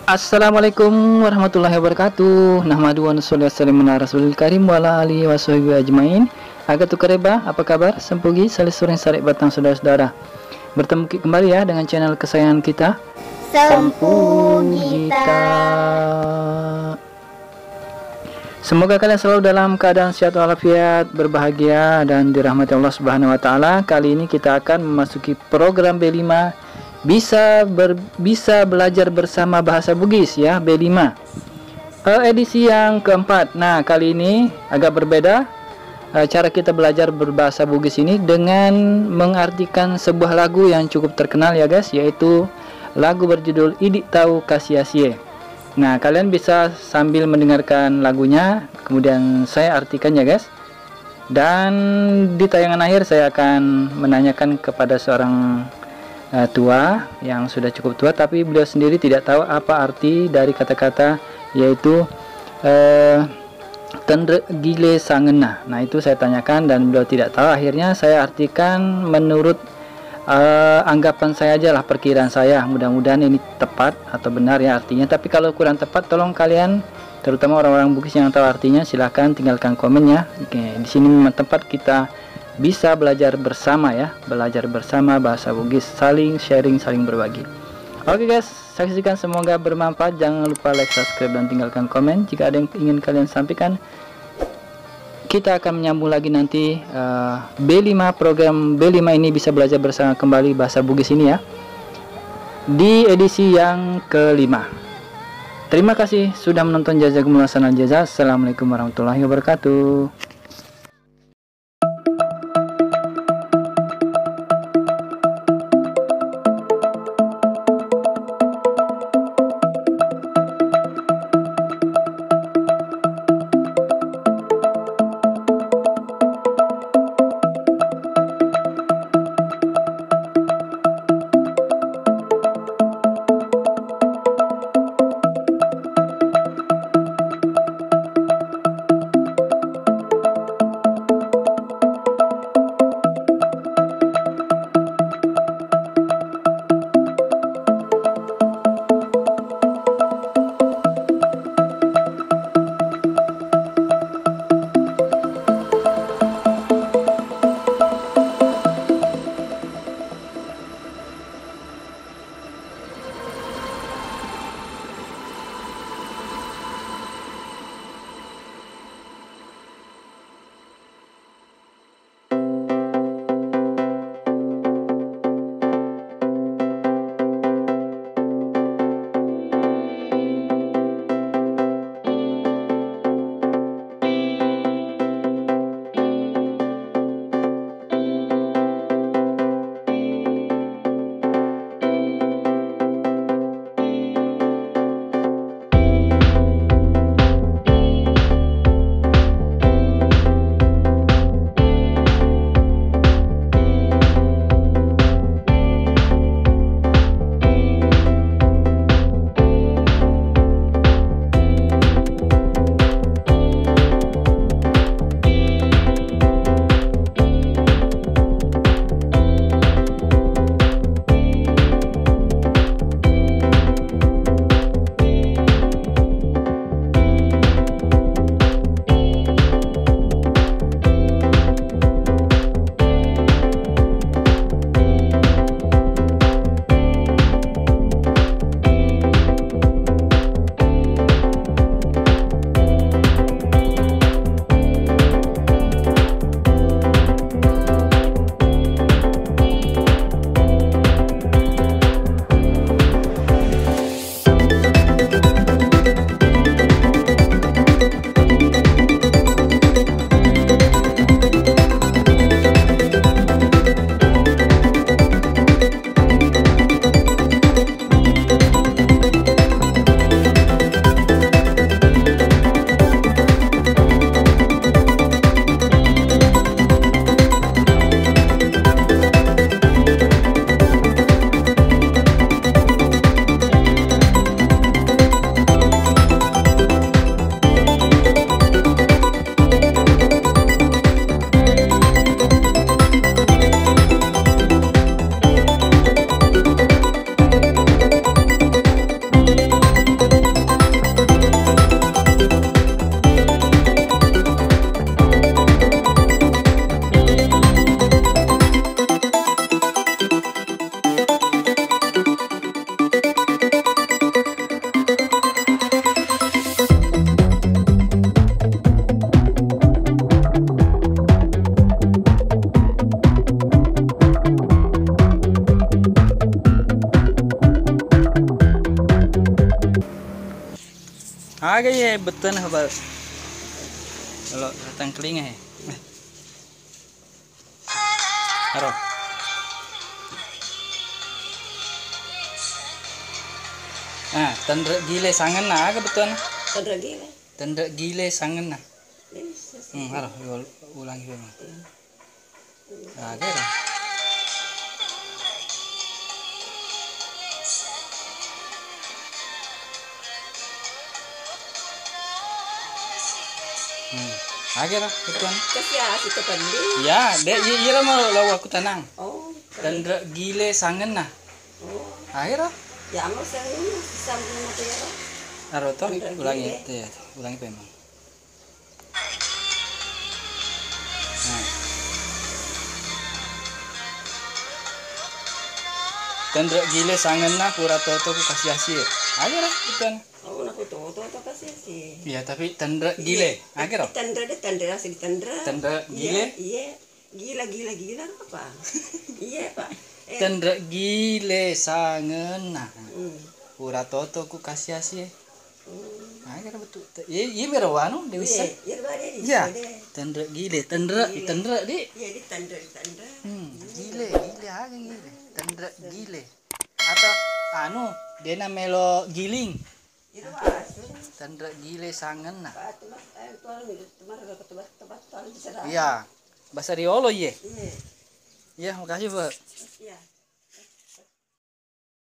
Assalamualaikum warahmatullahi wabarakatuh. Nahmadu wa nusalli ala rasulil karim wa ala alihi wa sahbihi ajmain. Agatuk kareba, apa kabar? Sempugi salisureng sarek batang saudara-saudara. Bertemu kembali ya dengan channel kesayangan kita, Sempugita. Semoga kalian selalu dalam keadaan sehat walafiat, berbahagia dan dirahmati Allah Subhanahu wa taala. Kali ini kita akan memasuki program B5 bisa belajar bersama bahasa Bugis ya, B5 edisi yang keempat. Nah, kali ini agak berbeda cara kita belajar berbahasa Bugis ini dengan mengartikan sebuah lagu yang cukup terkenal ya guys, yaitu lagu berjudul Idik Tahu Kasiasie. Nah, kalian bisa sambil mendengarkan lagunya, kemudian saya artikan ya guys. Dan di tayangan akhir saya akan menanyakan kepada seorang tua yang sudah cukup tua, tapi beliau sendiri tidak tahu apa arti dari kata-kata yaitu tendre gile sangena. Nah, itu saya tanyakan dan beliau tidak tahu. Akhirnya saya artikan menurut anggapan saya aja lah, perkiraan saya. Mudah-mudahan ini tepat atau benar ya artinya, tapi kalau kurang tepat tolong kalian, terutama orang-orang Bugis yang tahu artinya, silahkan tinggalkan komennya. Oke, di sini memang tempat kita bisa belajar bersama ya, belajar bersama bahasa Bugis, saling sharing, saling berbagi. Oke guys, saksikan, semoga bermanfaat. Jangan lupa like, subscribe, dan tinggalkan komen jika ada yang ingin kalian sampaikan. Kita akan menyambung lagi nanti B5, program B5 ini bisa belajar bersama kembali bahasa Bugis ini ya, di edisi yang kelima. Terima kasih sudah menonton. Jazakumullah khairan jazaa. Assalamualaikum warahmatullahi wabarakatuh. Aga ya betul nah bal. Kalau datang kelinga ya. Haro. Nah, tanda gile sangen nah aga betul nah. Tanda gile. Tanda gile sangen nah. Yes. Haro ulangi memang. Aga lah. Aga lah betul. Kasih asik ke pandi. Ya, dek iya mau lawa aku tenang. Oh. Tanda gile sangen nah. Oh. Akhirnya Ya mau sering sambung mati ya. Haro toh Tanda ulangi gile. tuh ya, ulangi memang. Nah. Tanda gile sangen nah pura toto ku kasih hasil. Akhirnya betul. Oh, aku tuh kasih sih. Iya, tapi tanda gile. Akhirnya Tanda asik tanda. tanda gile. Iya. Gila apa? Iya, Pak. Tanda gile sangen nah. Hmm. Pura toto ku kasih hasil. Akhirnya betul. Iya merawanu Dewi Sa. Iya. Tanda gile, tanda di. Iya, di tanda. Gile aga gile. Tanda gile. Atau anu, dia melo giling. Itu Pak. Tanda gile sangen nah. Pak, tempat Iya. Bahasa Riolo ye. Iya. Iya, makasih, Pak. Iya.